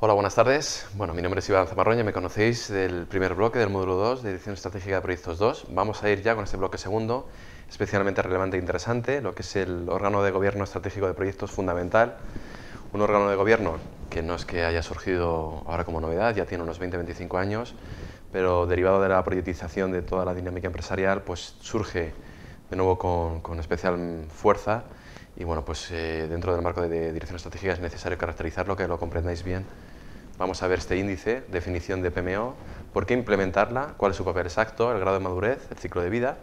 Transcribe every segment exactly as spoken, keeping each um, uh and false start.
Hola, buenas tardes. Bueno, mi nombre es Iván Zamarroña, me conocéis del primer bloque del módulo dos de Dirección Estratégica de Proyectos dos. Vamos a ir ya con este bloque segundo, especialmente relevante e interesante, lo que es el órgano de gobierno estratégico de proyectos fundamental. Un órgano de gobierno que no es que haya surgido ahora como novedad, ya tiene unos veinte a veinticinco años, pero derivado de la proyectización de toda la dinámica empresarial, pues surge de nuevo con, con especial fuerza. Y bueno, pues eh, dentro del marco de, de dirección estratégica es necesario caracterizarlo, que lo comprendáis bien. Vamos a ver este índice, definición de P M O, por qué implementarla, cuál es su papel exacto, el grado de madurez, el ciclo de vida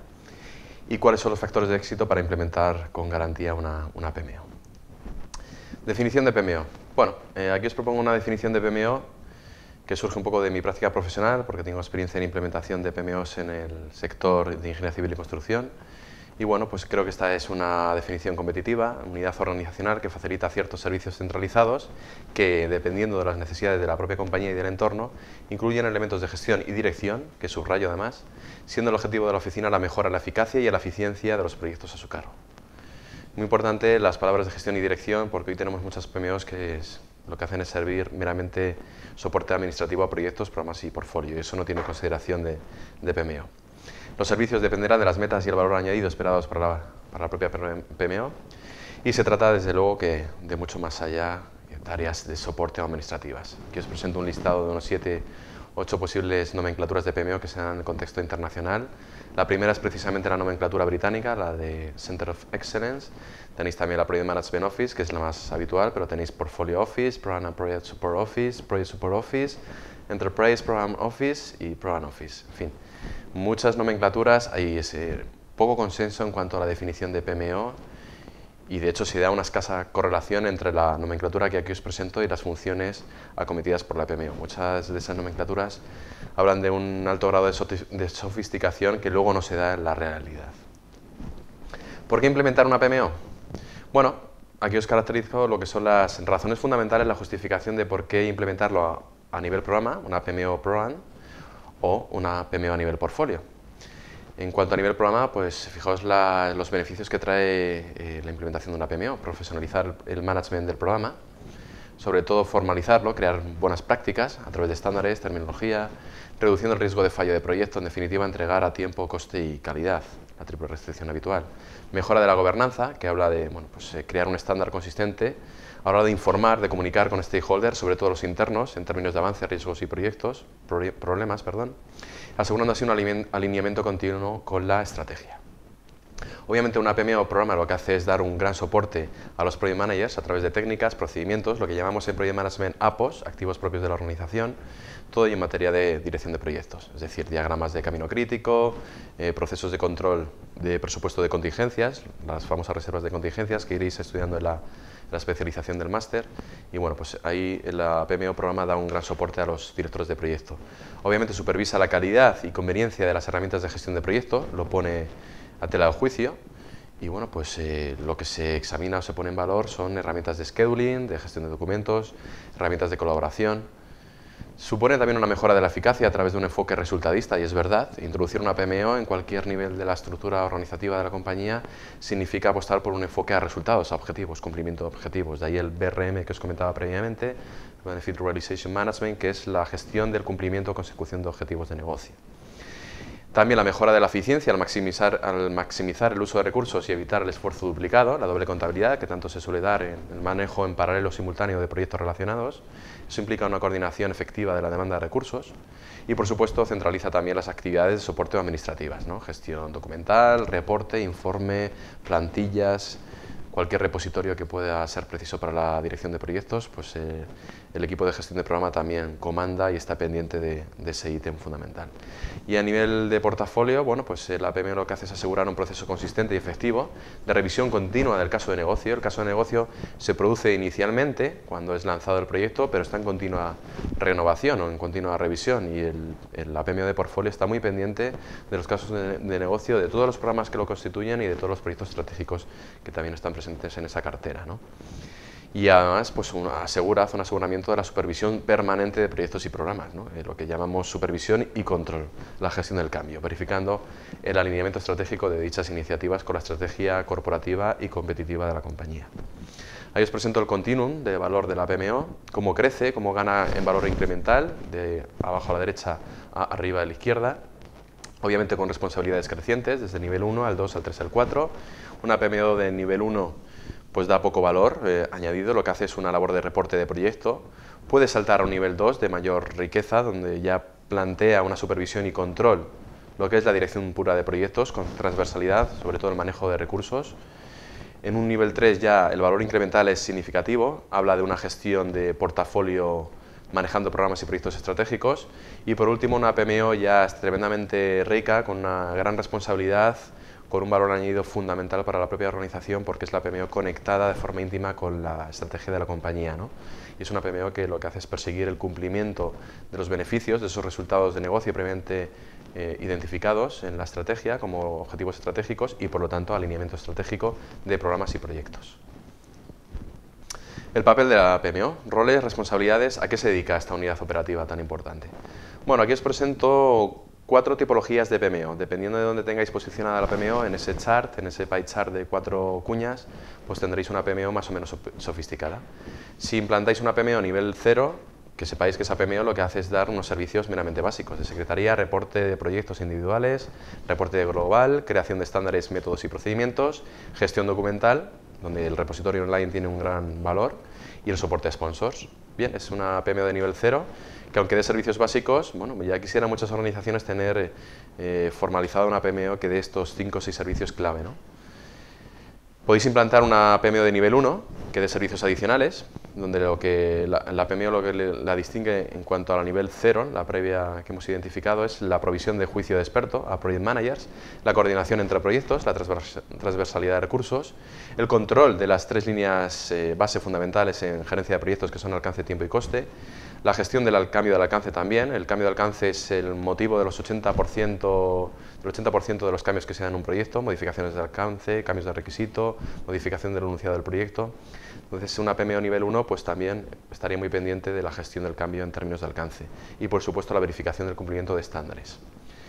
y cuáles son los factores de éxito para implementar con garantía una, una P M O. Definición de P M O. Bueno, eh, aquí os propongo una definición de P M O que surge un poco de mi práctica profesional, porque tengo experiencia en implementación de P M Os en el sector de ingeniería civil y construcción. Y bueno, pues creo que esta es una definición competitiva, unidad organizacional que facilita ciertos servicios centralizados que, dependiendo de las necesidades de la propia compañía y del entorno, incluyen elementos de gestión y dirección, que subrayo además, siendo el objetivo de la oficina la mejora en la eficacia y en la eficiencia de los proyectos a su cargo. Muy importante las palabras de gestión y dirección, porque hoy tenemos muchas P M Os que es, lo que hacen es servir meramente soporte administrativo a proyectos, programas y portfolio, y eso no tiene consideración de, de P M O. Los servicios dependerán de las metas y el valor añadido esperados para la, para la propia P M O, y se trata desde luego que de mucho más allá de áreas de soporte o administrativas. Aquí os presento un listado de unos siete, ocho posibles nomenclaturas de P M O que se dan en el contexto internacional. La primera es precisamente la nomenclatura británica, la de Center of Excellence. Tenéis también la Project Management Office, que es la más habitual, pero tenéis Portfolio Office, Program and Project Support Office, Project Support Office, Enterprise Program Office y Program Office. En fin, muchas nomenclaturas, hay ese poco consenso en cuanto a la definición de P M O, y de hecho se da una escasa correlación entre la nomenclatura que aquí os presento y las funciones acometidas por la P M O. Muchas de esas nomenclaturas hablan de un alto grado de sofisticación que luego no se da en la realidad. ¿Por qué implementar una P M O? Bueno, aquí os caracterizo lo que son las razones fundamentales, la justificación de por qué implementarlo a, a nivel programa, una P M O Program, o una P M O a nivel portfolio. En cuanto a nivel programa, pues fijaos la, los beneficios que trae eh, la implementación de una P M O, profesionalizar el management del programa, sobre todo formalizarlo, crear buenas prácticas a través de estándares, terminología, reduciendo el riesgo de fallo de proyecto, en definitiva entregar a tiempo, coste y calidad, la triple restricción habitual. Mejora de la gobernanza, que habla de bueno, pues, eh, crear un estándar consistente, a la hora de informar, de comunicar con stakeholders, sobre todo los internos, en términos de avance, riesgos y proyectos, pro problemas, perdón, asegurando así un alineamiento continuo con la estrategia. Obviamente una P M O o programa lo que hace es dar un gran soporte a los Project Managers a través de técnicas, procedimientos, lo que llamamos en Project Management A P Os, activos propios de la organización, todo ello en materia de dirección de proyectos, es decir, diagramas de camino crítico, eh, procesos de control de presupuesto de contingencias, las famosas reservas de contingencias que iréis estudiando en la, la especialización del máster, y bueno, pues ahí la P M O programa da un gran soporte a los directores de proyecto. Obviamente supervisa la calidad y conveniencia de las herramientas de gestión de proyecto, lo pone a tela de juicio, y bueno, pues eh, lo que se examina o se pone en valor son herramientas de scheduling, de gestión de documentos, herramientas de colaboración. Supone también una mejora de la eficacia a través de un enfoque resultadista, y es verdad, introducir una P M O en cualquier nivel de la estructura organizativa de la compañía significa apostar por un enfoque a resultados, a objetivos, cumplimiento de objetivos. De ahí el B R M que os comentaba previamente, Benefit Realization Management, que es la gestión del cumplimiento o consecución de objetivos de negocio. También la mejora de la eficiencia al maximizar, al maximizar el uso de recursos y evitar el esfuerzo duplicado, la doble contabilidad que tanto se suele dar en el manejo en paralelo simultáneo de proyectos relacionados. Eso implica una coordinación efectiva de la demanda de recursos y, por supuesto, centraliza también las actividades de soporte administrativas, ¿no? Gestión documental, reporte, informe, plantillas, cualquier repositorio que pueda ser preciso para la dirección de proyectos, pues eh, el equipo de gestión de programa también comanda y está pendiente de, de ese ítem fundamental. Y a nivel de portafolio, bueno, pues eh, la P M O lo que hace es asegurar un proceso consistente y efectivo de revisión continua del caso de negocio. El caso de negocio se produce inicialmente cuando es lanzado el proyecto, pero está en continua renovación o en continua revisión, y el, el, la P M O de portfolio está muy pendiente de los casos de, de negocio, de todos los programas que lo constituyen y de todos los proyectos estratégicos que también están presentes en esa cartera, ¿no? Y además pues una, asegura, hace un aseguramiento de la supervisión permanente de proyectos y programas, ¿no? Eh, lo que llamamos supervisión y control, la gestión del cambio, verificando el alineamiento estratégico de dichas iniciativas con la estrategia corporativa y competitiva de la compañía. Ahí os presento el continuum de valor de la P M O, cómo crece, cómo gana en valor incremental, de abajo a la derecha a arriba a la izquierda, obviamente con responsabilidades crecientes, desde el nivel uno al dos, al tres, al cuatro. Una P M O de nivel uno pues da poco valor eh, añadido, lo que hace es una labor de reporte de proyecto. Puede saltar a un nivel dos de mayor riqueza, donde ya plantea una supervisión y control, lo que es la dirección pura de proyectos, con transversalidad, sobre todo el manejo de recursos. En un nivel tres ya el valor incremental es significativo, habla de una gestión de portafolio manejando programas y proyectos estratégicos. Y por último, una P M O ya es tremendamente rica, con una gran responsabilidad, con un valor añadido fundamental para la propia organización, porque es la P M O conectada de forma íntima con la estrategia de la compañía, ¿no? Y es una P M O que lo que hace es perseguir el cumplimiento de los beneficios, de esos resultados de negocio previamente eh, identificados en la estrategia como objetivos estratégicos y, por lo tanto, alineamiento estratégico de programas y proyectos. El papel de la P M O, roles, responsabilidades, ¿a qué se dedica esta unidad operativa tan importante? Bueno, aquí os presento cuatro tipologías de P M O, dependiendo de dónde tengáis posicionada la P M O, en ese chart, en ese pie chart de cuatro cuñas, pues tendréis una P M O más o menos sofisticada. Si implantáis una P M O nivel cero, que sepáis que esa P M O lo que hace es dar unos servicios meramente básicos, de secretaría, reporte de proyectos individuales, reporte global, creación de estándares, métodos y procedimientos, gestión documental, donde el repositorio online tiene un gran valor, y el soporte a sponsors. Bien, es una P M O de nivel cero, que aunque dé servicios básicos, bueno, ya quisieran muchas organizaciones tener eh, formalizada una P M O que dé estos cinco o seis servicios clave, ¿no? Podéis implantar una P M O de nivel uno, que dé servicios adicionales, donde lo que la, la P M O lo que le, la distingue en cuanto a la nivel cero, la previa que hemos identificado, es la provisión de juicio de experto a project managers, la coordinación entre proyectos, la transvers transversalidad de recursos, el control de las tres líneas eh, base fundamentales en gerencia de proyectos, que son alcance, tiempo y coste, la gestión del cambio del alcance también. El cambio de alcance es el motivo de los ochenta por ciento, del ochenta por ciento de los cambios que se dan en un proyecto, modificaciones de alcance, cambios de requisito, modificación del enunciado del proyecto. Entonces, una P M O nivel uno pues también estaría muy pendiente de la gestión del cambio en términos de alcance y, por supuesto, la verificación del cumplimiento de estándares.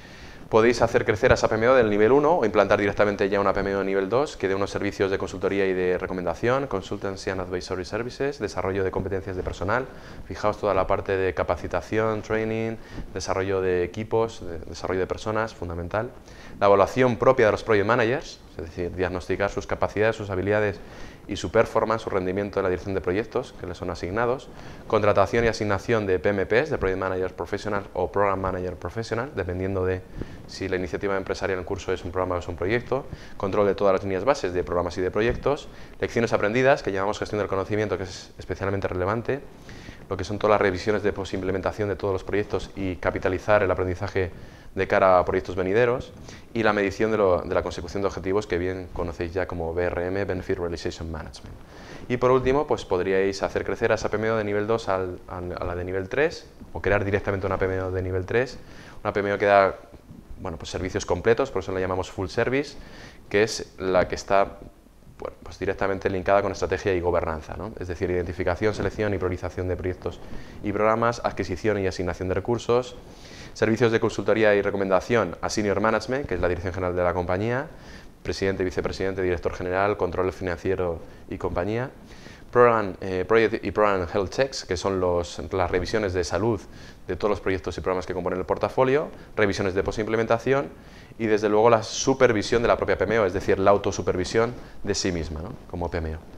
Podéis hacer crecer a esa P M O del nivel uno o implantar directamente ya una P M O nivel dos que dé unos servicios de consultoría y de recomendación, consultancy and advisory services, desarrollo de competencias de personal. Fijaos toda la parte de capacitación, training, desarrollo de equipos, de desarrollo de personas, fundamental. La evaluación propia de los project managers, es decir, diagnosticar sus capacidades, sus habilidades y su performance, su rendimiento en la dirección de proyectos que les son asignados. Contratación y asignación de P M Ps, de Project Manager Professional o Program Manager Professional, dependiendo de si la iniciativa empresarial en curso es un programa o es un proyecto. Control de todas las líneas bases de programas y de proyectos. Lecciones aprendidas, que llamamos gestión del conocimiento, que es especialmente relevante. Lo que son todas las revisiones de posimplementación de todos los proyectos y capitalizar el aprendizaje de cara a proyectos venideros, y la medición de, lo, de la consecución de objetivos, que bien conocéis ya como B R M, Benefit Realization Management. Y por último, pues podríais hacer crecer a esa P M O de nivel dos al, al, a la de nivel tres, o crear directamente una P M O de nivel tres, una P M O que da bueno, pues servicios completos, por eso la llamamos full service, que es la que está bueno, pues directamente linkada con estrategia y gobernanza, ¿no? Es decir, identificación, selección y priorización de proyectos y programas, adquisición y asignación de recursos, servicios de consultoría y recomendación a Senior Management, que es la dirección general de la compañía, presidente, vicepresidente, director general, control financiero y compañía, Program, eh, Project y Program Health Checks, que son los, las revisiones de salud de todos los proyectos y programas que componen el portafolio, revisiones de posimplementación y, desde luego, la supervisión de la propia P M O, es decir, la autosupervisión de sí misma, ¿no? Como P M O.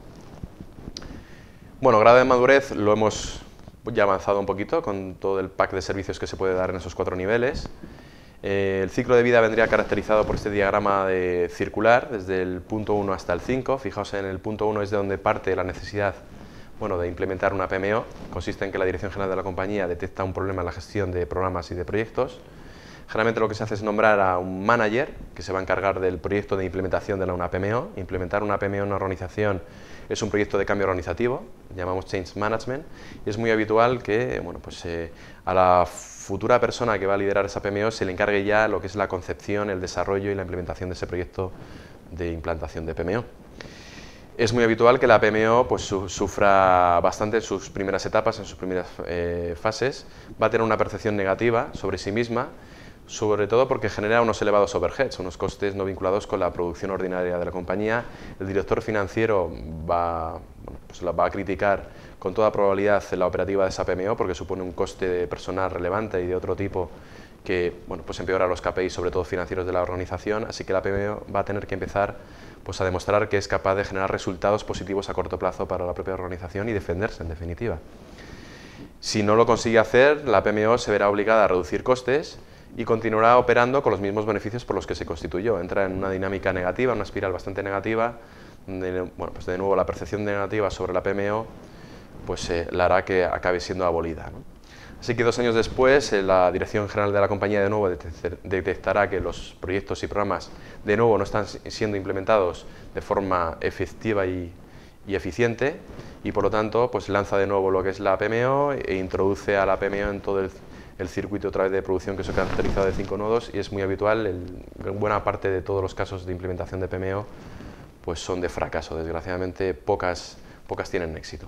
Bueno, grado de madurez lo hemos ya avanzado un poquito con todo el pack de servicios que se puede dar en esos cuatro niveles. Eh, el ciclo de vida vendría caracterizado por este diagrama de circular, desde el punto uno hasta el cinco. Fijaos, en el punto uno es de donde parte la necesidad bueno, de implementar una P M O. Consiste en que la Dirección General de la compañía detecta un problema en la gestión de programas y de proyectos. Generalmente lo que se hace es nombrar a un manager que se va a encargar del proyecto de implementación de una P M O. Implementar una P M O en una organización es un proyecto de cambio organizativo, llamamos Change Management, y es muy habitual que bueno, pues, eh, a la futura persona que va a liderar esa P M O se le encargue ya lo que es la concepción, el desarrollo y la implementación de ese proyecto de implantación de P M O. Es muy habitual que la P M O pues, su, sufra bastante en sus primeras etapas, en sus primeras eh, fases, va a tener una percepción negativa sobre sí misma, sobre todo porque genera unos elevados overheads, unos costes no vinculados con la producción ordinaria de la compañía. El director financiero va, bueno, pues la va a criticar con toda probabilidad la operativa de esa P M O porque supone un coste de personal relevante y de otro tipo que bueno, pues empeora los K P Is, sobre todo financieros de la organización, así que la P M O va a tener que empezar pues, a demostrar que es capaz de generar resultados positivos a corto plazo para la propia organización y defenderse, en definitiva. Si no lo consigue hacer, la P M O se verá obligada a reducir costes y continuará operando con los mismos beneficios por los que se constituyó. Entra en una dinámica negativa, una espiral bastante negativa, donde, bueno, pues de nuevo la percepción negativa sobre la P M O pues, eh, la hará que acabe siendo abolida, ¿no? Así que dos años después, eh, la Dirección General de la compañía de nuevo detectará que los proyectos y programas de nuevo no están siendo implementados de forma efectiva y, y eficiente y por lo tanto pues, lanza de nuevo lo que es la P M O e introduce a la P M O en todo el, el circuito otra vez de producción que se ha caracterizado de cinco nodos y es muy habitual, el, en buena parte de todos los casos de implementación de P M O pues, son de fracaso, desgraciadamente pocas, pocas tienen éxito.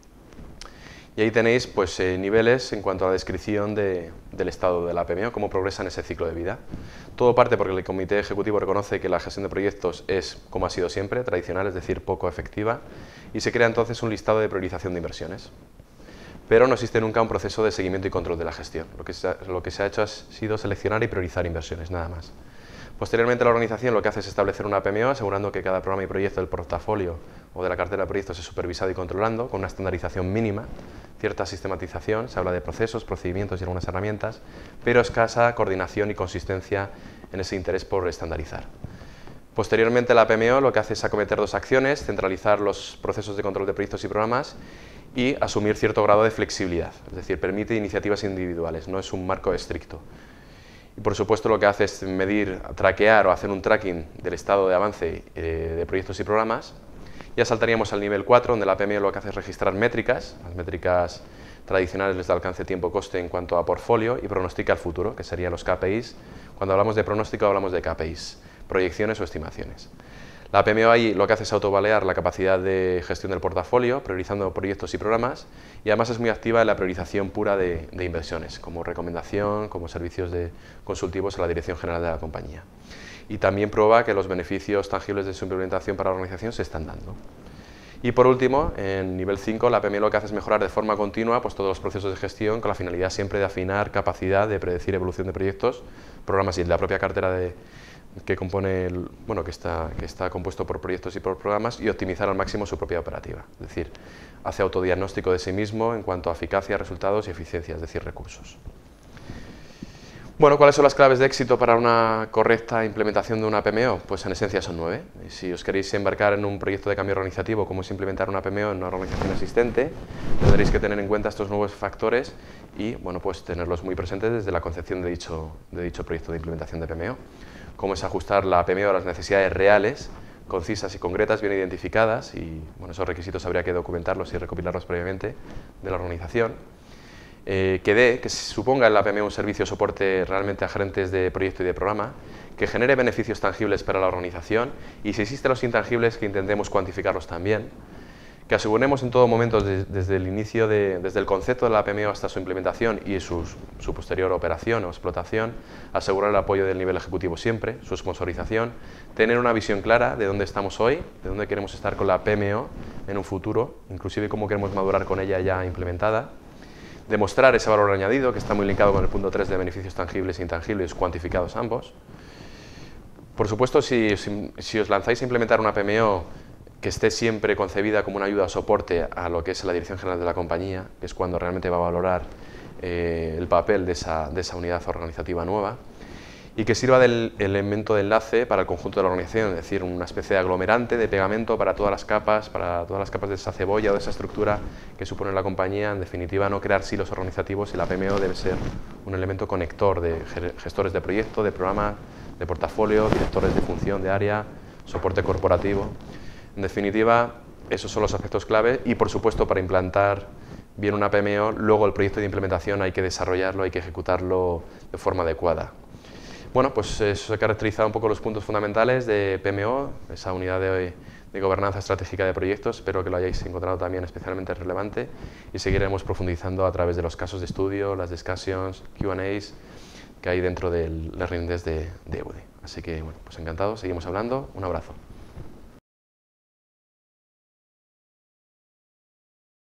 Y ahí tenéis pues, eh, niveles en cuanto a la descripción de, del estado de la P M O, cómo progresa en ese ciclo de vida. Todo parte porque el Comité Ejecutivo reconoce que la gestión de proyectos es, como ha sido siempre, tradicional, es decir, poco efectiva, y se crea entonces un listado de priorización de inversiones. Pero no existe nunca un proceso de seguimiento y control de la gestión. Lo que se ha, lo que se ha hecho ha sido seleccionar y priorizar inversiones, nada más. Posteriormente, la organización lo que hace es establecer una P M O, asegurando que cada programa y proyecto del portafolio o de la cartera de proyectos es supervisado y controlando, con una estandarización mínima, cierta sistematización, se habla de procesos, procedimientos y algunas herramientas, pero escasa coordinación y consistencia en ese interés por estandarizar. Posteriormente, la P M O lo que hace es acometer dos acciones, centralizar los procesos de control de proyectos y programas y asumir cierto grado de flexibilidad, es decir, permite iniciativas individuales, no es un marco estricto. Y por supuesto lo que hace es medir, traquear o hacer un tracking del estado de avance eh, de proyectos y programas. Ya saltaríamos al nivel cuatro, donde la P M O lo que hace es registrar métricas, las métricas tradicionales de alcance tiempo-coste en cuanto a portfolio y pronostica el futuro, que serían los K P Is. Cuando hablamos de pronóstico hablamos de K P Is, proyecciones o estimaciones. La P M O ahí lo que hace es autovalear la capacidad de gestión del portafolio, priorizando proyectos y programas, y además es muy activa en la priorización pura de, de inversiones, como recomendación, como servicios de consultivos a la Dirección General de la compañía. Y también prueba que los beneficios tangibles de su implementación para la organización se están dando. Y por último, en nivel cinco, la P M O lo que hace es mejorar de forma continua pues, todos los procesos de gestión con la finalidad siempre de afinar capacidad de predecir evolución de proyectos, programas y la propia cartera de que compone el, bueno, que está, que está compuesto por proyectos y por programas y optimizar al máximo su propia operativa. Es decir, hace autodiagnóstico de sí mismo en cuanto a eficacia, resultados y eficiencia, es decir, recursos. Bueno, ¿cuáles son las claves de éxito para una correcta implementación de una P M O? Pues en esencia son nueve. Si os queréis embarcar en un proyecto de cambio organizativo, como es implementar una P M O en una organización existente, tendréis que tener en cuenta estos nuevos factores y bueno, pues tenerlos muy presentes desde la concepción de dicho, de dicho proyecto de implementación de P M O. Cómo es ajustar la P M O a las necesidades reales, concisas y concretas, bien identificadas, y bueno, esos requisitos habría que documentarlos y recopilarlos previamente de la organización. Eh, que dé, que se suponga en la P M O un servicio de soporte realmente a gerentes de proyecto y de programa, que genere beneficios tangibles para la organización y si existen los intangibles que intentemos cuantificarlos también, que aseguremos en todo momento de, desde el inicio, de, desde el concepto de la P M O hasta su implementación y su, su posterior operación o explotación, asegurar el apoyo del nivel ejecutivo siempre, su sponsorización, tener una visión clara de dónde estamos hoy, de dónde queremos estar con la P M O en un futuro, inclusive cómo queremos madurar con ella ya implementada, demostrar ese valor añadido, que está muy linkado con el punto tres de beneficios tangibles e intangibles, cuantificados ambos. Por supuesto, si, si, si os lanzáis a implementar una P M O que esté siempre concebida como una ayuda o soporte a lo que es la Dirección General de la compañía, que es cuando realmente va a valorar eh, el papel de esa, de esa unidad organizativa nueva, y que sirva del elemento de enlace para el conjunto de la organización, es decir, una especie de aglomerante, de pegamento para todas las capas, para todas las capas de esa cebolla o de esa estructura que supone la compañía. En definitiva, no crear silos organizativos y la P M O debe ser un elemento conector de gestores de proyecto, de programa, de portafolio, directores de función, de área, soporte corporativo. En definitiva, esos son los aspectos clave y, por supuesto, para implantar bien una P M O, luego el proyecto de implementación hay que desarrollarlo, hay que ejecutarlo de forma adecuada. Bueno, pues eso ha caracterizado un poco los puntos fundamentales de P M O, esa unidad de, de gobernanza estratégica de proyectos. Espero que lo hayáis encontrado también especialmente relevante y seguiremos profundizando a través de los casos de estudio, las discussions, Q and A's que hay dentro del Learning Desk de, de E B U D I. Así que, bueno, pues encantado, seguimos hablando. Un abrazo.